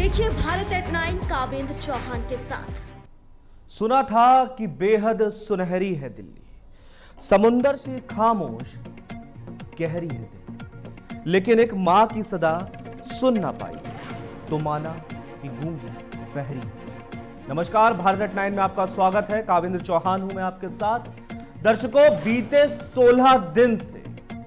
देखिए भारत एट 9 कावेंद्र चौहान के साथ। सुना था कि बेहद सुनहरी है दिल्ली, समुंदर से खामोश गहरी है दिल्ली, लेकिन एक मां की सदा सुन ना पाई तो माना कि गूंगी बहरी है। नमस्कार, भारत एट 9 में आपका स्वागत है। कावेंद्र चौहान हूं मैं आपके साथ। दर्शकों, बीते 16 दिन से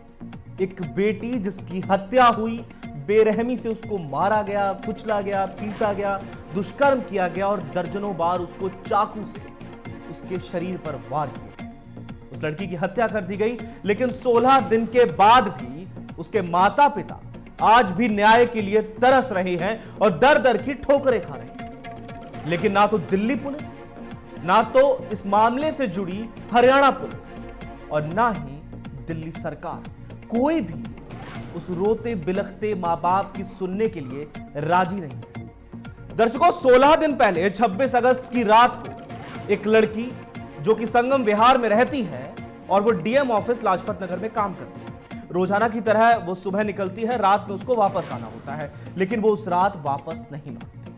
एक बेटी जिसकी हत्या हुई, बेरहमी से उसको मारा गया, कुचला गया, पीटा गया, दुष्कर्म किया गया और दर्जनों बार उसको चाकू से उसके शरीर पर वार किया। उस लड़की की हत्या कर दी गई, लेकिन 16 दिन के बाद भी उसके माता पिता आज भी न्याय के लिए तरस रहे हैं और दर दर की ठोकरें खा रहे हैं। लेकिन ना तो दिल्ली पुलिस, ना तो इस मामले से जुड़ी हरियाणा पुलिस और ना ही दिल्ली सरकार, कोई भी उस रोते बिलखते मां बाप की सुनने के लिए राजी नहीं है। दर्शकों, 16 दिन पहले 26 अगस्त की रात को एक लड़की जो कि संगम विहार में रहती है और वो डीएम ऑफिस लाजपत नगर में काम करती है। रोजाना की तरह वो सुबह निकलती है, रात में उसको वापस आना होता है, लेकिन वो उस रात वापस नहीं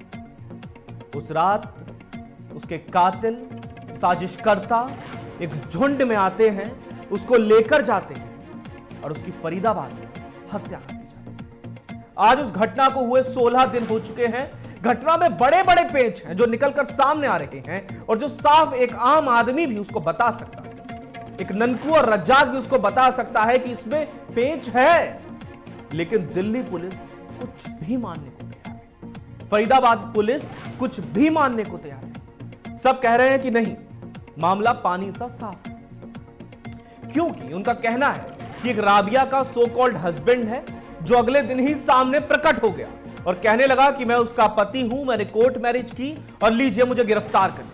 लौटती। उस रात उसके कातिल, साजिशकर्ता एक झुंड में आते हैं, उसको लेकर जाते हैं और उसकी फरीदाबाद में हत्या कर दी जाती है। आज उस घटना को हुए 16 दिन हो चुके हैं। घटना में बड़े बड़े पेच हैं जो निकलकर सामने आ रहे हैं और जो साफ एक आम आदमी भी उसको बता सकता है, एक ननकू और रज्जाक भी उसको बता सकता है कि इसमें पेच है। लेकिन दिल्ली पुलिस कुछ भी मानने को तैयार है, फरीदाबाद पुलिस कुछ भी मानने को तैयार है। सब कह रहे हैं कि नहीं, मामला पानी सा साफ है, क्योंकि उनका कहना है कि एक राबिया का सो कॉल्ड हस्बैंड है जो अगले दिन ही सामने प्रकट हो गया और कहने लगा कि मैं उसका पति हूं, मैंने कोर्ट मैरिज की और लीजिए मुझे गिरफ्तार कर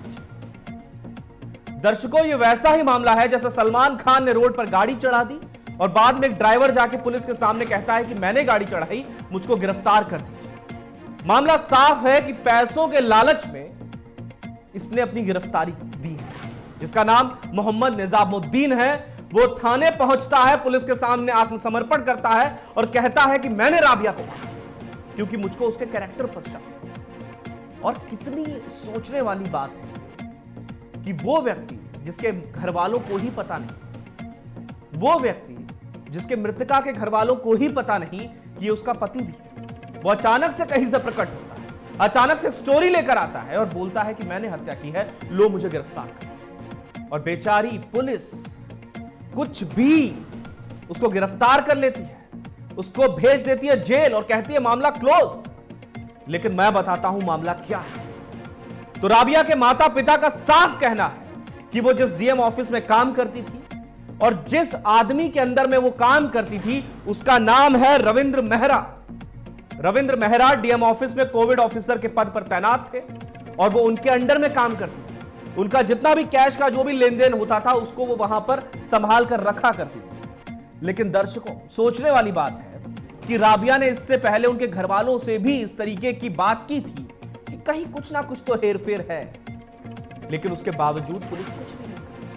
लीजिए। दर्शकों, ये वैसा ही मामला है जैसा सलमान खान ने रोड पर गाड़ी चढ़ा दी और बाद में एक ड्राइवर जाके पुलिस के सामने कहता है कि मैंने गाड़ी चढ़ाई, मुझको गिरफ्तार कर दीजिए। मामला साफ है कि पैसों के लालच में इसने अपनी गिरफ्तारी दी है। जिसका नाम मोहम्मद निजामुद्दीन है, वो थाने पहुंचता है, पुलिस के सामने आत्मसमर्पण करता है और कहता है कि मैंने राबिया को मारा क्योंकि मुझको उसके कैरेक्टर पर शक है। और कितनी सोचने वाली बात है कि वो व्यक्ति जिसके घर वालों को ही पता नहीं, वो व्यक्ति जिसके मृतका के घर वालों को ही पता नहीं कि ये उसका पति भी है, वो अचानक से कहीं से प्रकट होता है, अचानक से एक स्टोरी लेकर आता है और बोलता है कि मैंने हत्या की है, लो मुझे गिरफ्तार कर। और बेचारी पुलिस कुछ भी उसको गिरफ्तार कर लेती है, उसको भेज देती है जेल और कहती है मामला क्लोज। लेकिन मैं बताता हूं मामला क्या है। तो राबिया के माता पिता का साफ कहना है कि वो जिस डीएम ऑफिस में काम करती थी और जिस आदमी के अंदर में वो काम करती थी उसका नाम है रविंद्र मेहरा। रविंद्र मेहरा डीएम ऑफिस में कोविड ऑफिसर के पद पर तैनात थे और वो उनके अंडर में काम करती थी। उनका जितना भी कैश का जो भी लेन देन होता था उसको वो वहां पर संभाल कर रखा करती थी। लेकिन दर्शकों, सोचने वाली बात है कि राबिया ने इससे पहले उनके घर वालों से भी इस तरीके की बात की थी कि कहीं कुछ ना कुछ तो हेरफेर है, लेकिन उसके बावजूद पुलिस कुछ नहीं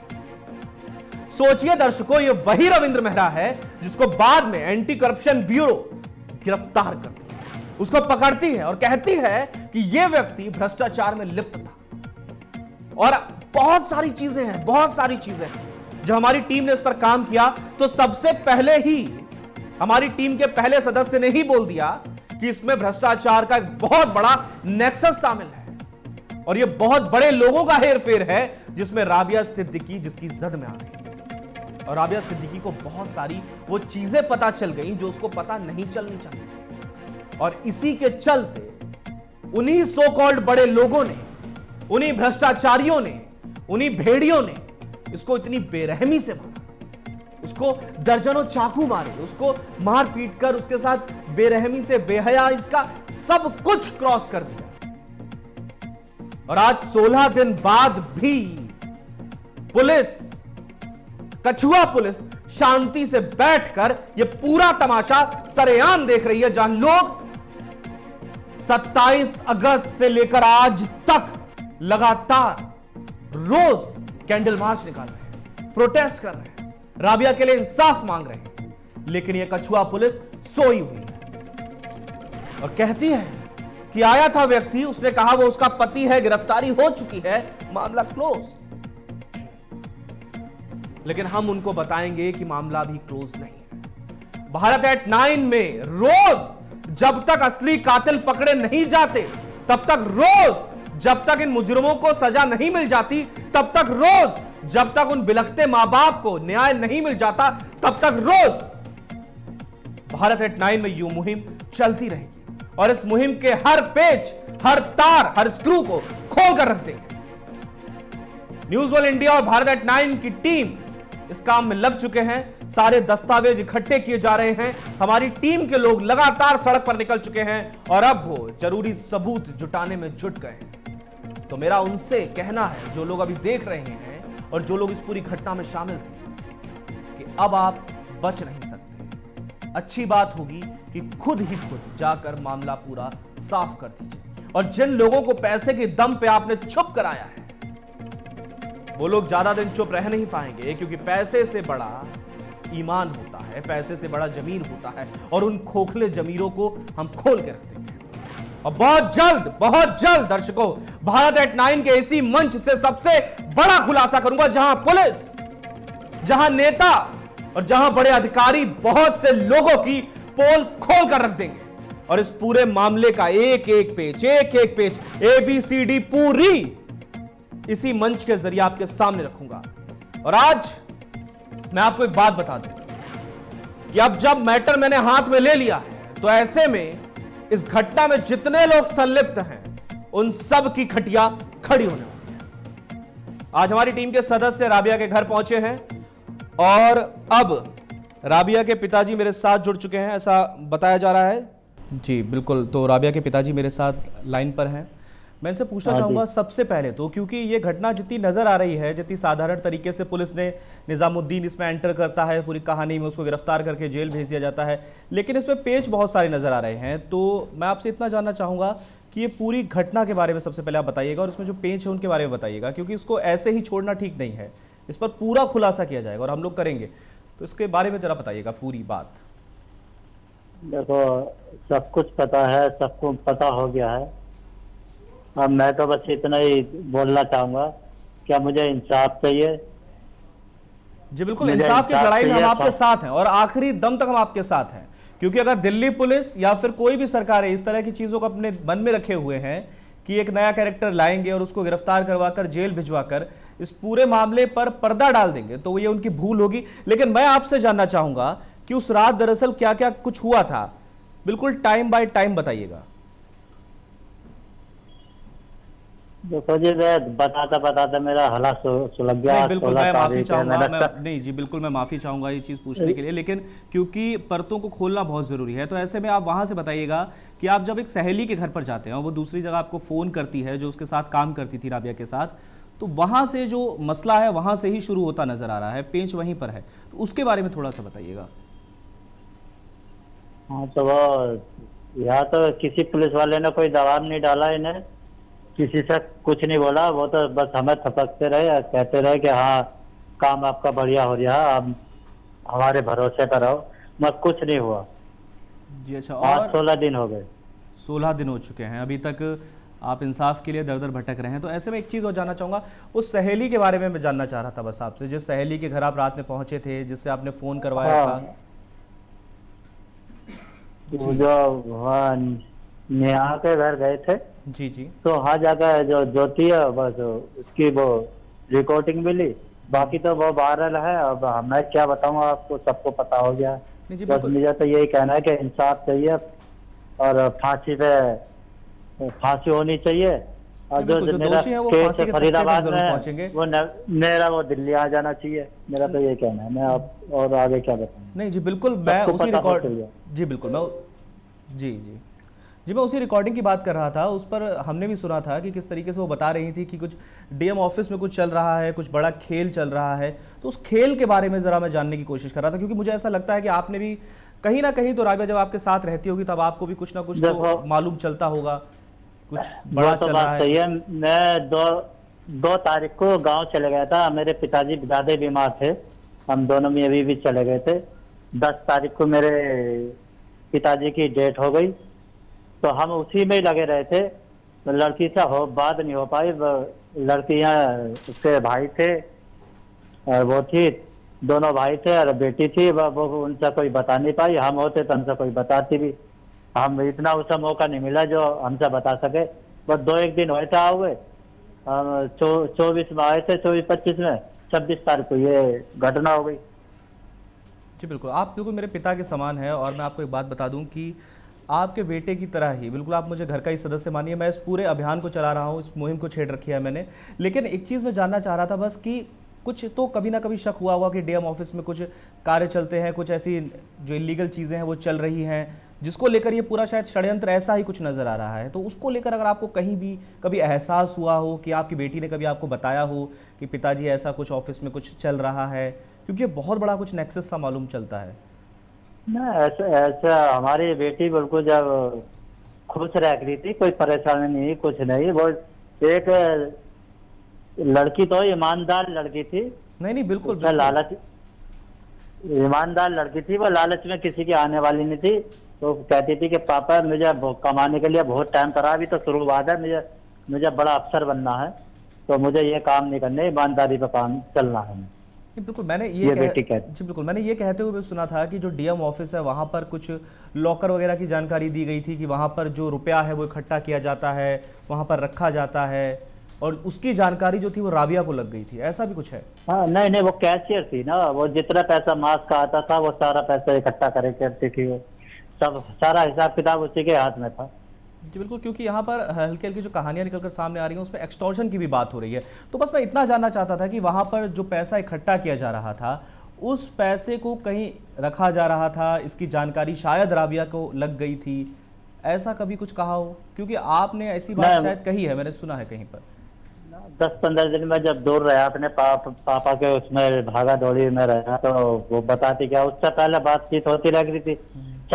करती। सोचिए दर्शकों, ये वही रविंद्र मेहरा है जिसको बाद में एंटी करप्शन ब्यूरो गिरफ्तार करती है, उसको पकड़ती है और कहती है कि यह व्यक्ति भ्रष्टाचार में लिप्त था। और बहुत सारी चीजें हैं, बहुत सारी चीजें हैं। जब हमारी टीम ने इस पर काम किया तो सबसे पहले ही हमारी टीम के पहले सदस्य ने ही बोल दिया कि इसमें भ्रष्टाचार का एक बहुत बड़ा नेक्सस शामिल है और यह बहुत बड़े लोगों का हेरफेर है, जिसमें राबिया सिद्दीकी जिसकी जद में आ गई। और राबिया सिद्दीकी को बहुत सारी वो चीजें पता चल गई जो उसको पता नहीं चलनी चाहिए। और इसी के चलते उन्हीं सो कॉल्ड बड़े लोगों ने, उन्हीं भ्रष्टाचारियों ने, उन्हीं भेड़ियों ने इसको इतनी बेरहमी से मारा, उसको दर्जनों चाकू मारे, उसको मार पीट कर उसके साथ बेरहमी से, बेहया, इसका सब कुछ क्रॉस कर दिया। और आज 16 दिन बाद भी पुलिस, कछुआ पुलिस शांति से बैठकर यह पूरा तमाशा सरेआम देख रही है, जहां लोग 27 अगस्त से लेकर आज तक लगातार रोज कैंडल मार्च निकाल रहे हैं, प्रोटेस्ट कर रहे हैं, राबिया के लिए इंसाफ मांग रहे हैं। लेकिन यह कछुआ पुलिस सोई हुई है और कहती है कि आया था व्यक्ति, उसने कहा वो उसका पति है, गिरफ्तारी हो चुकी है, मामला क्लोज। लेकिन हम उनको बताएंगे कि मामला भी क्लोज नहीं है। भारत एट 9 में रोज जब तक असली कातिल पकड़े नहीं जाते, तब तक रोज जब तक इन मुजरिमों को सजा नहीं मिल जाती, तब तक रोज जब तक उन बिलखते मां बाप को न्याय नहीं मिल जाता, तब तक रोज भारत एट 9 में यूं मुहिम चलती रहेगी और इस मुहिम के हर पेच, हर तार, हर स्क्रू को खोल कर रख देंगे। न्यूज वर्ल्ड इंडिया और भारत एट 9 की टीम इस काम में लग चुके हैं। सारे दस्तावेज इकट्ठे किए जा रहे हैं। हमारी टीम के लोग लगातार सड़क पर निकल चुके हैं और अब वो जरूरी सबूत जुटाने में जुट गए हैं। तो मेरा उनसे कहना है, जो लोग अभी देख रहे हैं और जो लोग इस पूरी घटना में शामिल थे, कि अब आप बच नहीं सकते। अच्छी बात होगी कि खुद ही खुद जाकर मामला पूरा साफ कर दीजिए। और जिन लोगों को पैसे के दम पे आपने चुप कराया है, वो लोग ज्यादा दिन चुप रह नहीं पाएंगे, क्योंकि पैसे से बड़ा ईमान होता है, पैसे से बड़ा जमीर होता है, और उन खोखले जमीरों को हम खोल के रख देंगे। और बहुत जल्द दर्शकों, भारत एट 9 के इसी मंच से सबसे बड़ा खुलासा करूंगा, जहां पुलिस, जहां नेता और जहां बड़े अधिकारी बहुत से लोगों की पोल खोल कर रख देंगे। और इस पूरे मामले का एक एक पेज ABCD पूरी इसी मंच के जरिए आपके सामने रखूंगा। और आज मैं आपको एक बात बता दूं कि अब जब मैटर मैंने हाथ में ले लिया है, तो ऐसे में इस घटना में जितने लोग संलिप्त हैं, उन सब की खटिया खड़ी होने वाली है। आज हमारी टीम के सदस्य राबिया के घर पहुंचे हैं और अब राबिया के पिताजी मेरे साथ जुड़ चुके हैं, ऐसा बताया जा रहा है। जी बिल्कुल, तो राबिया के पिताजी मेरे साथ लाइन पर हैं। मैं इनसे पूछना चाहूंगा सबसे पहले तो, क्योंकि ये घटना जितनी नजर आ रही है, जितनी साधारण तरीके से पुलिस ने निजामुद्दीन इसमें एंटर करता है, पूरी कहानी में उसको गिरफ्तार करके जेल भेज दिया जाता है, लेकिन इसमें पेच बहुत सारे नजर आ रहे हैं। तो मैं आपसे इतना जानना चाहूंगा कि ये पूरी घटना के बारे में सबसे पहले आप बताइएगा, और इसमें जो पेच है उनके बारे में बताइएगा, क्योंकि इसको ऐसे ही छोड़ना ठीक नहीं है। इस पर पूरा खुलासा किया जाएगा और हम लोग करेंगे, तो इसके बारे में जरा बताइएगा पूरी बात। देखो, सब कुछ पता है, सबको पता हो गया है। अब मैं तो बस इतना ही बोलना चाहूंगा, क्या मुझे इंसाफ चाहिए। जी बिल्कुल, इंसाफ की लड़ाई में हम आपके साथ हैं और आखिरी दम तक हम आपके साथ हैं, क्योंकि अगर दिल्ली पुलिस या फिर कोई भी सरकार इस तरह की चीजों को अपने मन में रखे हुए हैं कि एक नया कैरेक्टर लाएंगे और उसको गिरफ्तार करवाकर जेल भिजवाकर इस पूरे मामले पर पर्दा डाल देंगे, तो ये उनकी भूल होगी। लेकिन मैं आपसे जानना चाहूंगा कि उस रात दरअसल क्या क्या कुछ हुआ था, बिल्कुल टाइम बाय टाइम बताइएगा। देखो जी, मैं बताता मेरा हला सुलग गया। बिल्कुल मैं माफी चाहूंगा, नहीं जी बिल्कुल मैं माफी चाहूंगा ये चीज पूछने के लिए, लेकिन क्योंकि परतों को खोलना बहुत जरूरी है, तो ऐसे में आप वहां से बताइएगा कि आप जब एक सहेली के घर पर जाते हैं और वो दूसरी जगह आपको फोन करती है, जो उसके साथ काम करती थी राबिया के साथ, तो वहां से जो मसला है वहां से ही शुरू होता नजर आ रहा है, पेंच वहीं पर है, तो उसके बारे में थोड़ा सा बताइएगा। हाँ, तो वो यहाँ तो किसी पुलिस वाले ने कोई दबाव नहीं डाला, इन्हें किसी से कुछ नहीं बोला। वो तो बस हमें थपकते रहे, कहते रहे कि हाँ काम आपका बढ़िया हो रहा, आप हमारे भरोसे पर रहो, मत कुछ नहीं हुआ जी। अच्छा, और 16 दिन हो गए। 16 दिन हो चुके हैं, अभी तक आप इंसाफ के लिए दर दर भटक रहे हैं। तो ऐसे में एक चीज़ और जानना चाहूँगा, उस सहेली के बारे में मैं जानना चाह रहा था बस आपसे, जिस सहेली के घर आप रात में पहुंचे थे, जिससे आपने फ़ोन करवाया था। जो नेहा के घर गए थे जी जी, तो वहाँ जाकर जो ज्योति है बस उसकी वो रिकॉर्डिंग मिली, बाकी तो वो वायरल है। अब मैं क्या बताऊँ आपको, सबको पता हो गया। बस मुझे तो यही कहना है कि इंसाफ चाहिए और फांसी होनी चाहिए। और जो मेरा केस है फरीदाबाद में, वो मेरा वो दिल्ली आ जाना चाहिए। मेरा तो यही कहना है। मैं आप और आगे क्या बताऊँ। नहीं जी बिल्कुल, मैं उसी रिकॉर्ड जी बिल्कुल मैं जी मैं उसी रिकॉर्डिंग की बात कर रहा था। उस पर हमने भी सुना था कि किस तरीके से वो बता रही थी कि कुछ डीएम ऑफिस में कुछ चल रहा है, कुछ बड़ा खेल चल रहा है। तो उस खेल के बारे में ज़रा मैं जानने की कोशिश कर रहा था, क्योंकि मुझे ऐसा लगता है कि आपने भी कहीं ना कहीं, तो राबिया जब आपके साथ रहती होगी तब आपको भी कुछ ना कुछ तो मालूम चलता होगा, कुछ बड़ा चल रहा है। मैं 2 तारीख को गाँव चले गया था, मेरे पिताजी ज़्यादा बीमार थे, हम दोनों में अभी भी चले गए थे। 10 तारीख को मेरे पिताजी की डेथ हो गई। तो हम उसी में ही लगे रहे थे। तो लड़की से बात नहीं हो पाई। लड़की यहाँ उसके भाई थे और वो थी, दोनों भाई थे और बेटी थी। वो उनसे कोई बता नहीं पाई। हम होते तो हमसे कोई बताती भी। हम इतना उसका मौका नहीं मिला जो हमसे बता सके। बस 2-1 दिन होए थे हुए। 24 में आए थे, 24-25 में, 26 तारीख को ये घटना हो गई। जी बिल्कुल, आप बिल्कुल मेरे पिता के समान हैं और मैं आपको एक बात बता दूं कि आपके बेटे की तरह ही बिल्कुल आप मुझे घर का ही सदस्य मानिए। मैं इस पूरे अभियान को चला रहा हूं, इस मुहिम को छेड़ रखी है मैंने। लेकिन एक चीज़ मैं जानना चाह रहा था बस कि कुछ तो कभी ना कभी शक हुआ होगा कि डीएम ऑफिस में कुछ कार्य चलते हैं, कुछ ऐसी जो इलीगल चीज़ें हैं वो चल रही हैं, जिसको लेकर ये पूरा शायद षड्यंत्र ऐसा ही कुछ नज़र आ रहा है। तो उसको लेकर अगर आपको कहीं भी कभी एहसास हुआ हो कि आपकी बेटी ने कभी आपको बताया हो कि पिताजी ऐसा कुछ ऑफिस में कुछ चल रहा है, क्योंकि ये बहुत बड़ा कुछ नेक्सस सा मालूम चलता है। ना ऐसा ऐसा हमारी बेटी बिल्कुल जब खुश रह रही थी, कोई परेशानी नहीं, कुछ नहीं। वो एक लड़की तो ईमानदार लड़की थी। नहीं नहीं बिल्कुल, उसका लालच, ईमानदार लड़की थी। वो लालच में किसी की आने वाली नहीं थी। तो कहती थी कि पापा मुझे कमाने के लिए बहुत टाइम पड़ा, अभी तो शुरुआत है, मुझे बड़ा अफसर बनना है, तो मुझे ये काम नहीं करने, ईमानदारी पर काम चलना है। बिल्कुल मैंने जी बिल्कुल मैंने ये कहते हुए सुना था कि जो डीएम ऑफिस है वहाँ पर कुछ लॉकर वगैरह की जानकारी दी गई थी कि वहाँ पर जो रुपया है वो इकट्ठा किया जाता है, वहाँ पर रखा जाता है, और उसकी जानकारी जो थी वो राबिया को लग गई थी, ऐसा भी कुछ है? हाँ नहीं नहीं, वो कैशियर थी ना। वो जितना पैसा मास का आता था वो सारा पैसा इकट्ठा करे करती थी। वो सब सारा हिसाब किताब उसी के हाथ में था। जी बिल्कुल, क्योंकि यहाँ पर हल्की हल्की जो कहानियां निकलकर सामने आ रही हैं उसमें एक्सटॉर्शन की भी बात हो रही है। तो बस मैं इतना जानना चाहता था कि वहाँ पर जो पैसा इकट्ठा किया जा रहा था उस पैसे को कहीं रखा जा रहा था, इसकी जानकारी शायद राबिया को लग गई थी, ऐसा कभी कुछ कहा हो? क्योंकि आपने ऐसी बात शायद कही है, मैंने सुना है कहीं पर। 10-15 दिन में जब दूर रहा अपने पापा के उसमें भागा दौड़ी में रहा, तो वो बताती क्या, उससे पहले बातचीत होती रह रही थी।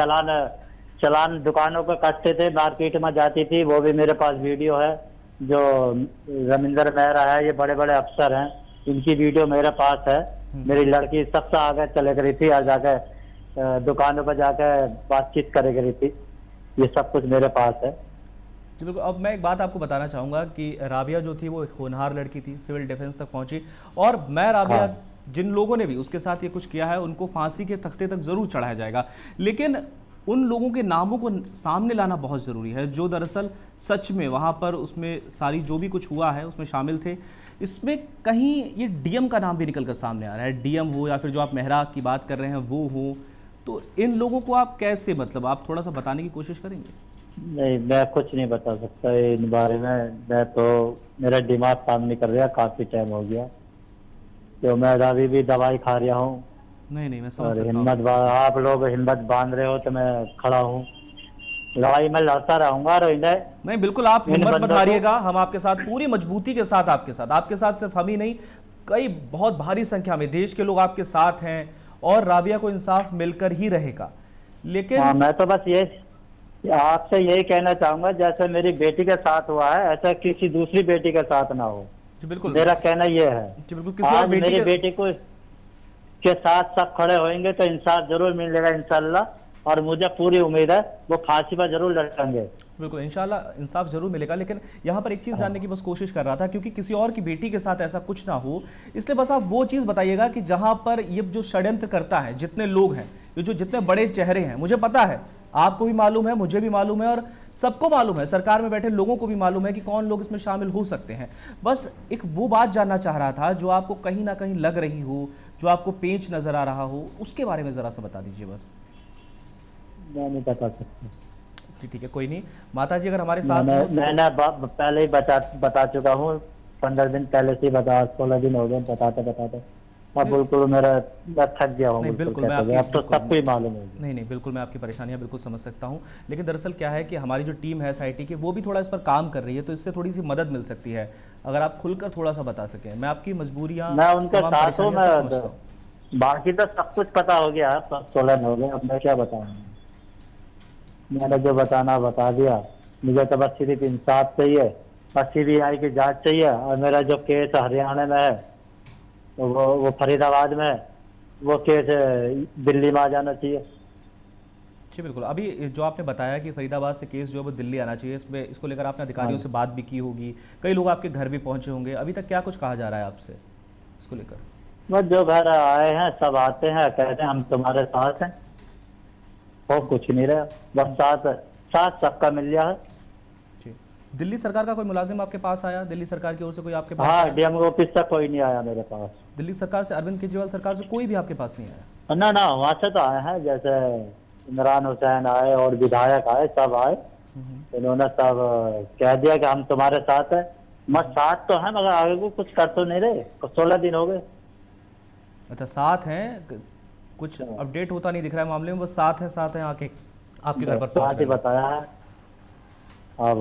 चलान दुकानों को काटते थे, मार्केट में जाती थी, वो भी मेरे पास वीडियो है। जो रविंदर मेहरा है, ये बड़े बड़े अफसर हैं, इनकी वीडियो मेरे पास है। मेरी लड़की सबसे आगे चले गई थी और जाके दुकानों पर जाके बातचीत करे गई थी। ये सब कुछ मेरे पास है। जी बिल्कुल। अब मैं एक बात आपको बताना चाहूँगा कि राबिया जो थी वो एक होनहार लड़की थी, सिविल डिफेंस तक पहुंची, और मैं राबिया जिन लोगों ने भी उसके साथ ये कुछ किया है उनको फांसी के तख्ते तक जरूर चढ़ाया जाएगा। लेकिन उन लोगों के नामों को सामने लाना बहुत ज़रूरी है जो दरअसल सच में वहाँ पर उसमें सारी जो भी कुछ हुआ है उसमें शामिल थे। इसमें कहीं ये डीएम का नाम भी निकल कर सामने आ रहा है, डीएम हो या फिर जो आप मेहरा की बात कर रहे हैं वो हो। तो इन लोगों को आप कैसे, मतलब आप थोड़ा सा बताने की कोशिश करेंगे? नहीं, मैं कुछ नहीं बता सकता इन बारे में। मैं तो, मेरा दिमाग काम नहीं कर रहा, काफी टाइम हो गया। तो मैं अभी भी दवाई खा रहा हूँ। नहीं मैं समझ और सकता हूँ। आप लोग हिम्मत बांध रहे हो तो मैं खड़ा हूँ। लड़ाई में लड़ता रहूंगा। नहीं बिल्कुल, आप हिम्मत मत हारिएगा, हम आपके साथ पूरी मजबूती के साथ आपके साथ सिर्फ हम ही नहीं, कई बहुत भारी संख्या में देश के लोग आपके साथ हैं और राबिया को इंसाफ मिलकर ही रहेगा। लेकिन मैं तो बस ये आपसे यही कहना चाहूंगा, जैसे मेरी बेटी के साथ हुआ है ऐसा किसी दूसरी बेटी के साथ ना हो। जी बिल्कुल, मेरा कहना ये है। जी बिल्कुल, किसी आज मेरी बेटी को के साथ सब खड़े होंगे तो इंसाफ जरूर मिलेगा इंशाल्लाह। और मुझे पूरी उम्मीद है वो फांसी पर जरूर लटकेंगे। बिल्कुल इंशाल्लाह इंसाफ जरूर मिलेगा। लेकिन यहाँ पर एक चीज़ जानने की बस कोशिश कर रहा था, क्योंकि किसी और की बेटी के साथ ऐसा कुछ ना हो, इसलिए बस आप वो चीज़ बताइएगा कि जहाँ पर ये जो षड्यंत्र करता है, जितने लोग हैं, ये जो जितने बड़े चेहरे हैं, मुझे पता है, आपको भी मालूम है, मुझे भी मालूम है और सबको मालूम है, सरकार में बैठे लोगों को भी मालूम है कि कौन लोग इसमें शामिल हो सकते हैं। बस एक वो बात जानना चाह रहा था जो आपको कहीं ना कहीं लग रही हो, जो आपको पेंच नजर आ रहा हो, उसके बारे में जरा सा बता दीजिए बस। मैं नहीं बता सकता। जी ठीक है, कोई नहीं। माता जी अगर हमारे साथ मैंने पहले ही बता चुका हूँ, 15 दिन पहले से बता, 16 दिन हो गए बताते। अब बिल्कुल मैं थक गया हूँ। बिल्कुल मैं अब तो सबको ही मालूम है। नहीं बिल्कुल, मैं आपकी परेशानियां बिल्कुल समझ सकता हूं। लेकिन दरअसल क्या है कि हमारी जो टीम है SIT की, वो भी थोड़ा इस पर काम कर रही है, तो इससे थोड़ी सी मदद मिल सकती है अगर आप खुलकर थोड़ा सा बता सकें। मैं आपकी मजबूरियां, मैं उनके साथ हूँ, मैं बाकी तो सब कुछ पता हो गया, सब 16 हो गए, अब मैं क्या बताऊँ। मैंने जो बताना बता दिया। मुझे तो बस सिर्फ इंसाफ चाहिए और CBI की जांच चाहिए। और मेरा जो केस हरियाणा में है, वो फरीदाबाद में, वो केस दिल्ली में आ जाना चाहिए। जी बिल्कुल। अभी जो आपने बताया कि फरीदाबाद से केस जो है वो दिल्ली आना चाहिए, इसको लेकर आपने अधिकारियों से बात भी की होगी, कई लोग आपके घर भी पहुंचे होंगे, अभी तक क्या कुछ कहा जा रहा है आपसे इसको लेकर? बस जो घर आए हैं सब आते हैं, कहते हैं हम तुम्हारे साथ हैं, और कुछ नहीं रहा, बस साथ साथ सबका मिल गया है। जी। दिल्ली सरकार का कोई मुलाजिम आपके पास आया? दिल्ली सरकार की ओर से कोई आपके पास हाँ, आया? डीएम ऑफिस तक कोई नहीं आया मेरे पास। दिल्ली सरकार से, अरविंद केजरीवाल सरकार से कोई भी आपके पास नहीं आया? ना वहाँ से तो आए हैं, जैसे इमरान हुसैन आए और विधायक आए, सब आए। इन्होंने सब कह दिया कि हम तुम्हारे साथ हैं। मत साथ तो है मगर आगे को कुछ कर तो नहीं रहे, 16 दिन हो गए। अच्छा, साथ हैं, कुछ अपडेट होता नहीं दिख रहा है मामले में, बस साथ हैं आके आपके घर पर पहुंच साथ ही गए। बताया है अब।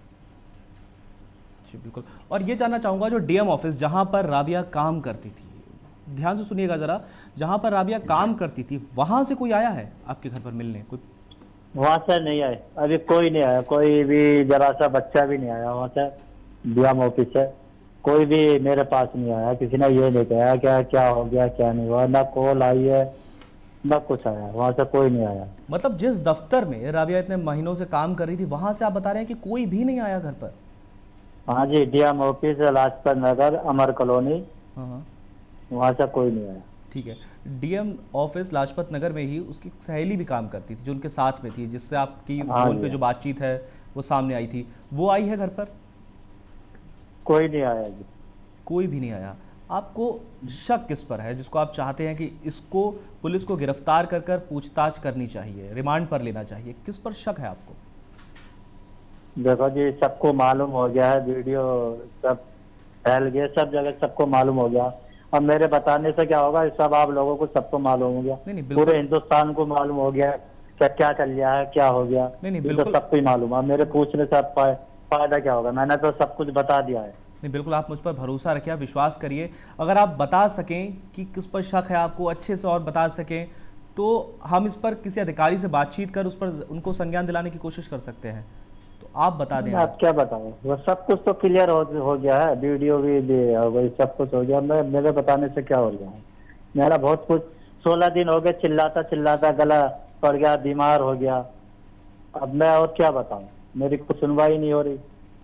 जी बिल्कुल। और ये जानना चाहूँगा, जो डीएम ऑफिस जहाँ पर राबिया काम करती थी, ध्यान से सुनिएगा ज़रा, जहाँ पर राबिया काम करती थी वहाँ से कोई आया है आपके घर पर मिलने? कोई वहाँ से नहीं आए, अभी कोई नहीं आया, कोई भी जरा सा बच्चा भी नहीं आया वहाँ से। डीएम ऑफिस से कोई भी मेरे पास नहीं आया, किसी ने ये नहीं कहा क्या क्या हो गया क्या नहीं हुआ, ना कॉल आई है ना कुछ आया, वहाँ से कोई नहीं आया। मतलब जिस दफ्तर में राबिया इतने महीनों से काम कर रही थी वहाँ से आप बता रहे हैं कि कोई भी नहीं आया घर पर? हाँ जी, DM office Lajpat Nagar Amar colony, हाँ, वहाँ से कोई नहीं आया। ठीक है। डीएम ऑफिस लाजपत नगर में ही उसकी सहेली भी काम करती थी जो उनके साथ में थी, जिससे आपकी फोन पे जो बातचीत है वो सामने आई थी, वो आई है घर पर? कोई नहीं आया जी। कोई भी नहीं आया। आपको शक किस पर है जिसको आप चाहते हैं कि इसको पुलिस को गिरफ्तार कर कर पूछताछ करनी चाहिए, रिमांड पर लेना चाहिए? किस पर शक है आपको? देखो जी, सबको मालूम हो गया है, वीडियो सब फैल गया, सब जगह सबको मालूम हो गया। अब मेरे बताने से क्या होगा, सब आप लोगों को सबको मालूम हो गया। नहीं, बिल्कुल। पूरे हिंदुस्तान को मालूम हो गया क्या क्या कर लिया है, क्या हो गया। नहीं, तो बिल्कुल। सबको ही मालूम है, मेरे पूछने से अब फायदा क्या होगा, मैंने तो सब कुछ बता दिया है। नहीं, बिल्कुल, आप मुझ पर भरोसा रखिए, आप विश्वास करिए। अगर आप बता सकें कि किस पर शक है आपको, अच्छे से और बता सकें, तो हम इस पर किसी अधिकारी से बातचीत कर उस पर उनको संज्ञान दिलाने की कोशिश कर सकते हैं। तो आप बता दें। आप क्या बताओ, वो सब कुछ तो क्लियर हो गया है, वीडियो भी वही सब कुछ हो गया। मेरे बताने से क्या हो गया है, मेरा बहुत कुछ 16 दिन हो गए चिल्लाता गला पड़ गया, बीमार हो गया। अब मैं और क्या बताऊं, मेरी कुछ सुनवाई नहीं हो रही।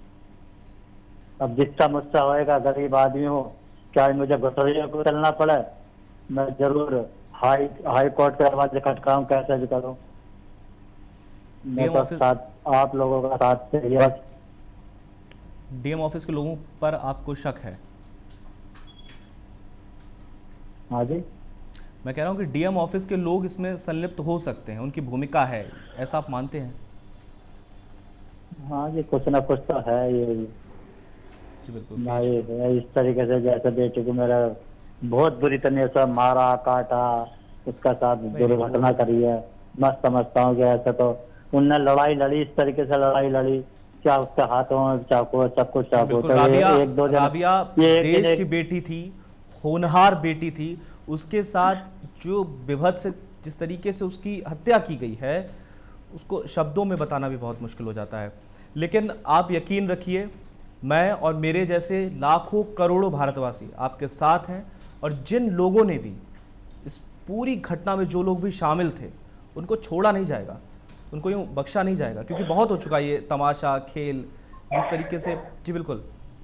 अब जितना मुझसे होएगा, गरीब आदमी हूँ, क्या मुझे घुटरियों को चलना पड़े, मैं जरूर हाई कोर्ट के दरवाजे खटकाऊं, कैसे भी करूं। मैं तो साथ आप लोगों का साथ से बस। डीएम ऑफिस के लोगों पर आपको शक है? हाँ जी, मैं कह रहा हूँ कि डीएम ऑफिस के लोग इसमें संलिप्त हो सकते हैं, उनकी भूमिका है, ऐसा आप मानते हैं? हाँ जी, कुछ ना कुछ तो है ये। जी बिल्कुल। इस तरीके से जैसे बेटे को मेरा बहुत बुरी तरह से मारा काटा, उसका साथ दुर्घटना करी है। मैं समझता हूँ कि ऐसा तो उनने लड़ाई लड़ी, इस तरीके से लड़ाई लड़ी, क्या उसके हाथों में चाकू, सब कुछ चाकू। राबिया देश की बेटी थी, होनहार बेटी थी, उसके साथ जो विभत्स जिस तरीके से उसकी हत्या की गई है उसको शब्दों में बताना भी बहुत मुश्किल हो जाता है। लेकिन आप यकीन रखिए, मैं और मेरे जैसे लाखों करोड़ों भारतवासी आपके साथ हैं, और जिन लोगों ने भी इस पूरी घटना में जो लोग भी शामिल थे उनको छोड़ा नहीं जाएगा, उनको यूँ बख्शा नहीं जाएगा, क्योंकि बहुत हो चुका ये तमाशा खेल जिस तरीके से। जी बिल्कुल,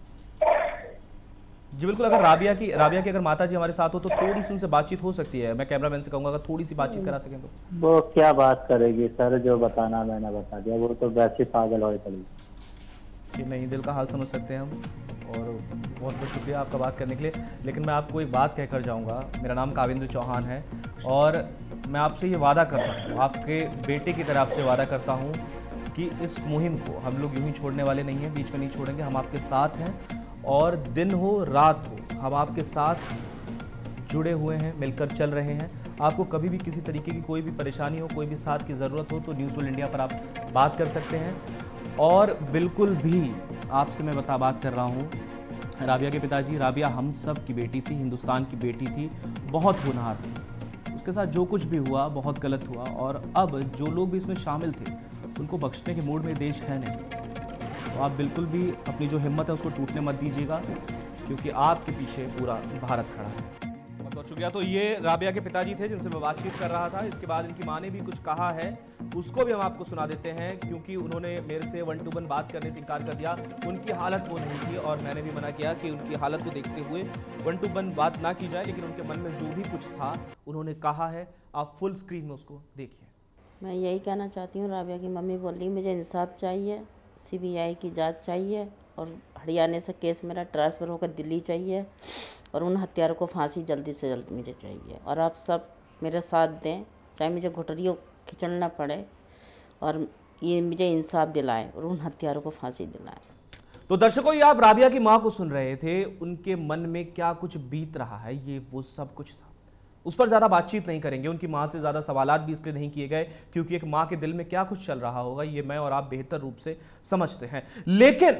जी बिल्कुल। अगर राबिया की अगर माता जी हमारे साथ हो तो थोड़ी सी उनसे बातचीत हो सकती है, मैं कैमरामैन से कहूँगा अगर थोड़ी सी बातचीत करा सकें तो। वो क्या बात करेगी सर, जो बताना मैंने बता दिया, वो तो वैसे पागल हो पड़ी। कि नहीं, दिल का हाल समझ सकते हैं हम, और बहुत बहुत शुक्रिया आपका बात करने के लिए। लेकिन मैं आपको एक बात कहकर जाऊंगा, मेरा नाम कावेंद्र चौहान है, और मैं आपसे ये वादा करता हूँ, आपके बेटे की तरह आपसे वादा करता हूँ कि इस मुहिम को हम लोग यूँ ही छोड़ने वाले नहीं हैं, बीच में नहीं छोड़ेंगे। हम आपके साथ हैं, और दिन हो रात हो हम आपके साथ जुड़े हुए हैं, मिलकर चल रहे हैं। आपको कभी भी किसी तरीके की कोई भी परेशानी हो, कोई भी साथ की ज़रूरत हो तो न्यूज़ वर्ल्ड इंडिया पर आप बात कर सकते हैं। और बिल्कुल भी आपसे मैं बात कर रहा हूँ, राबिया के पिताजी, राबिया हम सब की बेटी थी, हिंदुस्तान की बेटी थी, बहुत होनहार थी। उसके साथ जो कुछ भी हुआ बहुत गलत हुआ, और अब जो लोग भी इसमें शामिल थे उनको बख्शने के मूड में देश है नहीं। तो आप बिल्कुल भी अपनी जो हिम्मत है उसको टूटने मत दीजिएगा, क्योंकि आपके पीछे पूरा भारत खड़ा है। बहुत शुक्रिया। तो ये राबिया के पिताजी थे जिनसे मैं बातचीत कर रहा था। इसके बाद इनकी माँ ने भी कुछ कहा है, उसको भी हम आपको सुना देते हैं, क्योंकि उन्होंने मेरे से 1 to 1 बात करने से इनकार कर दिया। उनकी हालत वो नहीं थी और मैंने भी मना किया कि उनकी हालत को देखते हुए 1 to 1 बात ना की जाए, लेकिन उनके मन में जो भी कुछ था उन्होंने कहा है। आप फुल स्क्रीन में उसको देखिए। मैं यही कहना चाहती हूँ, राबिया की मम्मी बोल रही मुझे इंसाफ चाहिए, CBI की जांच चाहिए और हरियाणा से केस मेरा ट्रांसफ़र होकर दिल्ली चाहिए और उन हत्यारों को फांसी जल्दी से जल्द मुझे चाहिए। और आप सब मेरे साथ दें, चाहे मुझे घुटरियों खिंचड़ना पड़े और ये मुझे इंसाफ दिलाएं और उन हत्यारों को फांसी दिलाएं। तो दर्शकों, ये आप राबिया की माँ को सुन रहे थे। उनके मन में क्या कुछ बीत रहा है, ये वो सब कुछ था। उस पर ज्यादा बातचीत नहीं करेंगे। उनकी माँ से ज्यादा सवालात भी इसलिए नहीं किए गए क्योंकि एक माँ के दिल में क्या कुछ चल रहा होगा ये मैं और आप बेहतर रूप से समझते हैं। लेकिन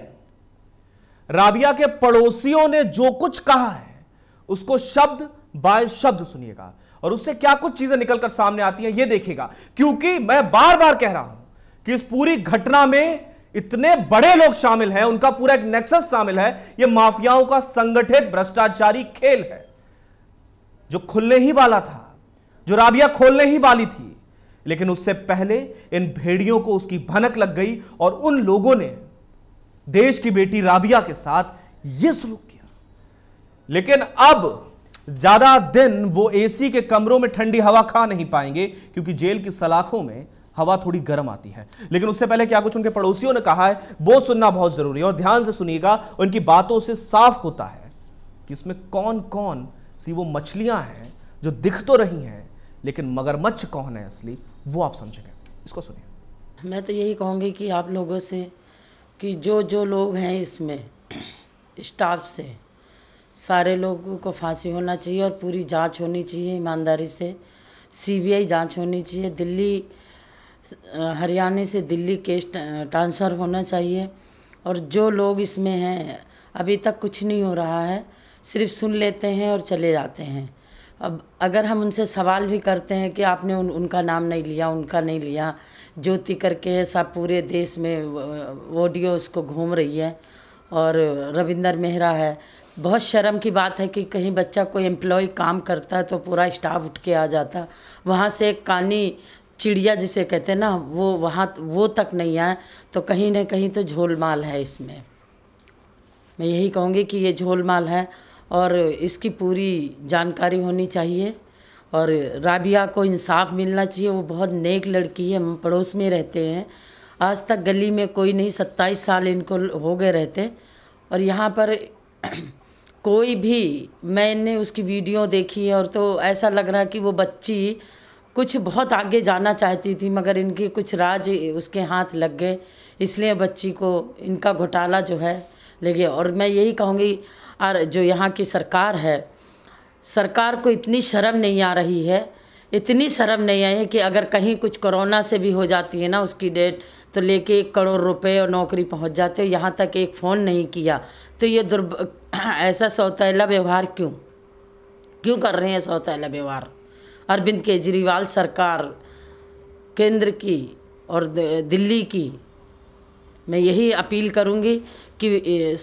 राबिया के पड़ोसियों ने जो कुछ कहा है उसको शब्द बाय शब्द सुनिएगा और उससे क्या कुछ चीजें निकलकर सामने आती हैं ये देखिएगा। क्योंकि मैं बार बार कह रहा हूं कि इस पूरी घटना में इतने बड़े लोग शामिल हैं, उनका पूरा एक नेक्सस शामिल है। यह माफियाओं का संगठित भ्रष्टाचारी खेल है जो खुलने ही वाला था, जो राबिया खोलने ही वाली थी। लेकिन उससे पहले इन भेड़ियों को उसकी भनक लग गई और उन लोगों ने देश की बेटी राबिया के साथ यह सलूक किया। लेकिन अब ज्यादा दिन वो एसी के कमरों में ठंडी हवा खा नहीं पाएंगे क्योंकि जेल की सलाखों में हवा थोड़ी गर्म आती है। लेकिन उससे पहले क्या कुछ उनके पड़ोसियों ने कहा है वो सुनना बहुत जरूरी है और ध्यान से सुनिएगा। उनकी बातों से साफ होता है कि इसमें कौन कौन सी वो मछलियां हैं जो दिख तो रही हैं, लेकिन मगरमच्छ कौन है असली, वो आप समझेंगे। इसको सुनिए। मैं तो यही कहूँगी कि आप लोगों से कि जो लोग हैं इसमें स्टाफ से सारे लोगों को फांसी होना चाहिए और पूरी जांच होनी चाहिए ईमानदारी से। CBI जांच होनी चाहिए। दिल्ली हरियाणा से दिल्ली केस ट्रांसफ़र होना चाहिए। और जो लोग इसमें हैं अभी तक कुछ नहीं हो रहा है, सिर्फ सुन लेते हैं और चले जाते हैं। अब अगर हम उनसे सवाल भी करते हैं कि आपने उनका नाम नहीं लिया, उनका नहीं लिया, ज्योति करके सब पूरे देश में ऑडियो उसको घूम रही है और रविंदर मेहरा है। बहुत शर्म की बात है कि कहीं बच्चा कोई एम्प्लॉय काम करता है तो पूरा स्टाफ उठ के आ जाता, वहाँ से एक कानी चिड़िया जिसे कहते हैं ना वो तक नहीं आए, तो कहीं ना कहीं तो झोलमाल है इसमें। मैं यही कहूँगी कि ये झोलमाल है और इसकी पूरी जानकारी होनी चाहिए और राबिया को इंसाफ मिलना चाहिए। वो बहुत नेक लड़की है, हम पड़ोस में रहते हैं, आज तक गली में कोई नहीं, 27 साल इनको हो गए रहते। और यहाँ पर कोई भी, मैंने उसकी वीडियो देखी है और तो ऐसा लग रहा कि वो बच्ची कुछ बहुत आगे जाना चाहती थी मगर इनके कुछ राज उसके हाथ लग गए, इसलिए बच्ची को इनका घोटाला जो है ले गया। और मैं यही कहूँगी और जो यहाँ की सरकार है, सरकार को इतनी शर्म नहीं आ रही है, इतनी शर्म नहीं आई है कि अगर कहीं कुछ कोरोना से भी हो जाती है ना उसकी डेट, तो लेके 1 करोड़ रुपए और नौकरी पहुँच जाते हो, यहाँ तक एक फ़ोन नहीं किया। तो ये ऐसा सौतेला व्यवहार क्यों कर रहे हैं? सौतेला व्यवहार अरविंद केजरीवाल सरकार केंद्र की और दिल्ली की। मैं यही अपील करूँगी कि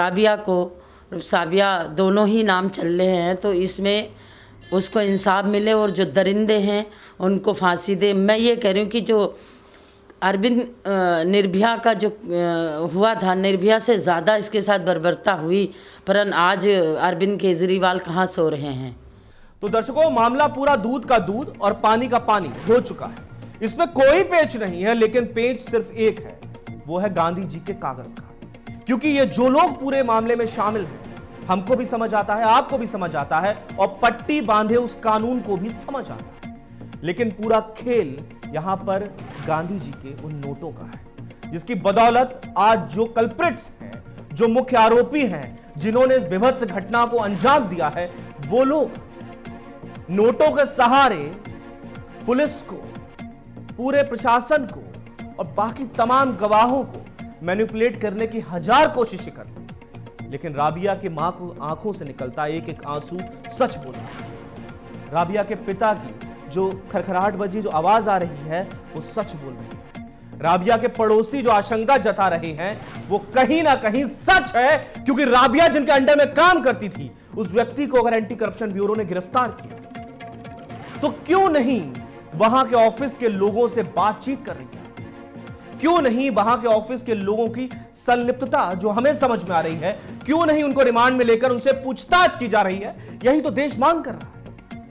साबिया दोनों ही नाम चल रहे हैं तो इसमें उसको इंसाफ मिले और जो दरिंदे हैं उनको फांसी दे। मैं ये कह रही हूँ कि जो अरविंद निर्भया का जो हुआ था, निर्भया से ज़्यादा इसके साथ बर्बरता हुई, पर आज अरविंद केजरीवाल कहाँ सो रहे हैं। तो दर्शकों, मामला पूरा दूध का दूध और पानी का पानी हो चुका है। इसमें कोई पेच नहीं है, लेकिन पेच सिर्फ एक है, वो है गांधी जी के कागज का। क्योंकि ये जो लोग पूरे मामले में शामिल हैं, हमको भी समझ आता है, आपको भी समझ आता है और पट्टी बांधे उस कानून को भी समझ आता है। लेकिन पूरा खेल यहां पर गांधी जी के उन नोटों का है, जिसकी बदौलत आज जो कल्प्रिट्स हैं, जो मुख्य आरोपी हैं, जिन्होंने इस विभत्स घटना को अंजाम दिया है, वो लोग नोटों के सहारे पुलिस को, पूरे प्रशासन को और बाकी तमाम गवाहों को मैनिपुलेट करने की 1000 कोशिशें कर ली। लेकिन राबिया की मां को आंखों से निकलता एक एक आंसू सच बोल रहा है। राबिया के पिता की जो खरखराहट बजी जो आवाज आ रही है वो सच बोल रही है। राबिया के पड़ोसी जो आशंका जता रहे हैं वो कहीं ना कहीं सच है, क्योंकि राबिया जिनके अंडर में काम करती थी उस व्यक्ति को अगर एंटी करप्शन ब्यूरो ने गिरफ्तार किया तो क्यों नहीं वहां के ऑफिस के लोगों से बातचीत कर रही है? क्यों नहीं वहां के ऑफिस के लोगों की संलिप्तता जो हमें समझ में आ रही है, क्यों नहीं उनको रिमांड में लेकर उनसे पूछताछ की जा रही है? यही तो देश मांग कर रहा है।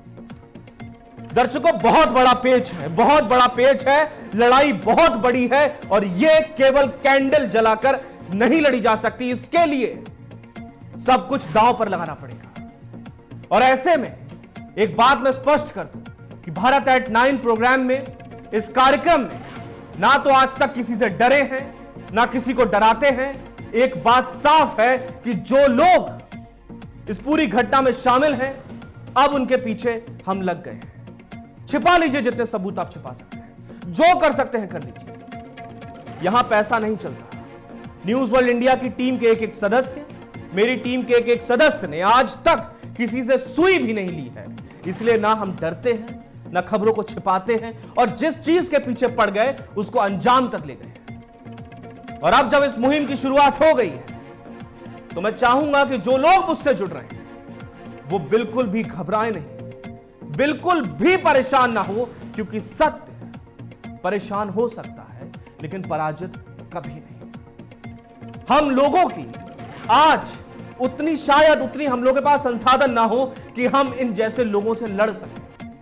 दर्शकों, बहुत बड़ा पेच है, बहुत बड़ा पेच है, लड़ाई बहुत बड़ी है और यह केवल कैंडल जलाकर नहीं लड़ी जा सकती। इसके लिए सब कुछ दांव पर लगाना पड़ेगा। और ऐसे में एक बात मैं स्पष्ट कर दूं कि भारत एट 9 प्रोग्राम में, इस कार्यक्रम में ना तो आज तक किसी से डरे हैं, ना किसी को डराते हैं। एक बात साफ है कि जो लोग इस पूरी घटना में शामिल हैं, अब उनके पीछे हम लग गए हैं। छिपा लीजिए जितने सबूत आप छिपा सकते हैं, जो कर सकते हैं कर लीजिए। यहां पैसा नहीं चलता। न्यूज वर्ल्ड इंडिया की टीम के एक एक सदस्य, मेरी टीम के एक एक सदस्य ने आज तक किसी से सुई भी नहीं ली है। इसलिए ना हम डरते हैं, ना खबरों को छिपाते हैं, और जिस चीज के पीछे पड़ गए उसको अंजाम तक ले गए। और अब जब इस मुहिम की शुरुआत हो गई है तो मैं चाहूंगा कि जो लोग मुझसे जुड़ रहे हैं वो बिल्कुल भी घबराए नहीं, बिल्कुल भी परेशान ना हो, क्योंकि सत्य परेशान हो सकता है लेकिन पराजित कभी नहीं। हम लोगों की आज शायद उतनी हम लोगों के पास संसाधन ना हो कि हम इन जैसे लोगों से लड़ सकें,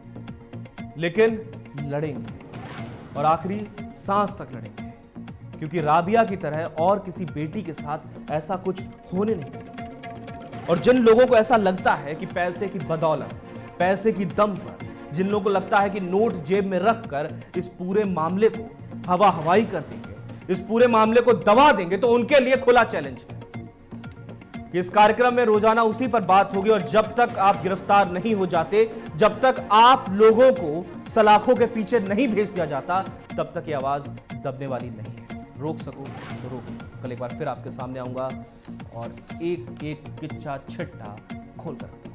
लेकिन लड़ेंगे और आखिरी सांस तक लड़ेंगे, क्योंकि राबिया की तरह और किसी बेटी के साथ ऐसा कुछ होने नहीं। और जिन लोगों को ऐसा लगता है कि पैसे की बदौलत, पैसे की दम पर, जिन लोगों को लगता है कि नोट जेब में रखकर इस पूरे मामले को हवा हवाई कर देंगे, इस पूरे मामले को दबा देंगे, तो उनके लिए खुला चैलेंज है कि इस कार्यक्रम में रोजाना उसी पर बात होगी। और जब तक आप गिरफ्तार नहीं हो जाते, जब तक आप लोगों को सलाखों के पीछे नहीं भेज दिया जाता, तब तक ये आवाज दबने वाली नहीं है। रोक सको तो रोको। कल एक बार फिर आपके सामने आऊंगा और एक एक किच्चा छिट्टा खोल कर